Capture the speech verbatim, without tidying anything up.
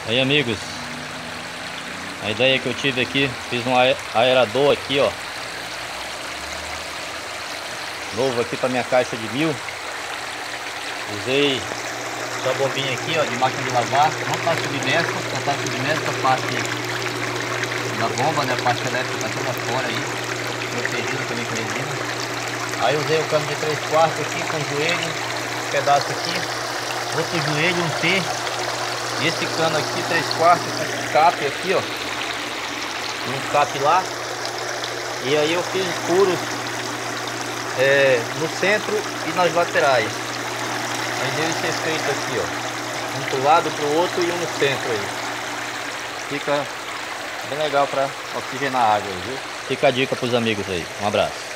Aí, amigos, a ideia que eu tive aqui, fiz um ae- aerador aqui, ó, novo aqui para minha caixa de mil. Usei essa bobinha aqui, ó, de máquina de lavar. Não tá submersa, só tá submersa a parte da bomba, né? A parte elétrica tá toda fora aí, protegida também com resina. Aí usei o cano de três quartos aqui com joelho, um pedaço aqui, outro joelho, um T. E esse cano aqui, três quartos, com cap aqui, ó. E um cap lá. E aí eu fiz furos é, no centro e nas laterais. Aí deu esse efeito aqui, ó. Um pro lado, pro outro e um no centro aí. Fica bem legal para oxigenar a água aí, viu? Fica a dica pros amigos aí. Um abraço.